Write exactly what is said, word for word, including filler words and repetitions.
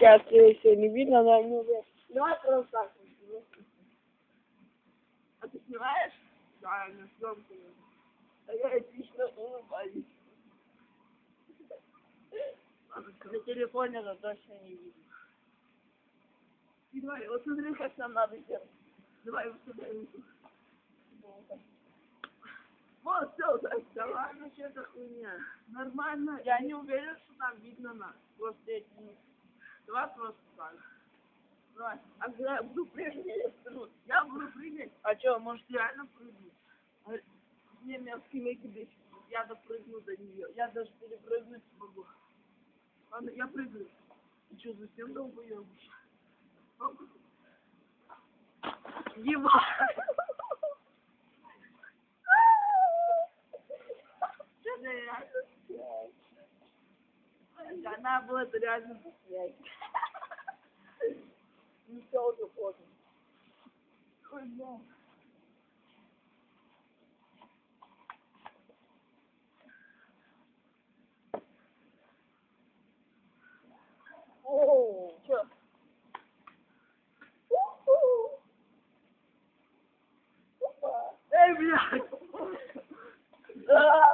Я все не видно, но ну, давай просто так. А ты снимаешь? Да, я на съемку. А я отлично улыбаюсь. На телефоне это точно не видно. И давай, вот смотри, как нам надо делать. Давай вот сюда. Вот, все, давай, ну что это хуйня. Нормально. Я не уверен, что там видно нас. Просто эти. Давай просто так. Давай. А когда я буду прыгать, я буду прыгать. А что, может реально прыгнуть? А мне мелкий меки я допрыгну до нее. Я даже перепрыгнуть смогу. Ладно, я прыгаю. Ты что, совсем долбоёбыш? Еба! Что за реально? Она была это реально посмеять. Не все уже поздно. Ой, да. О, чё? Эй, блядь!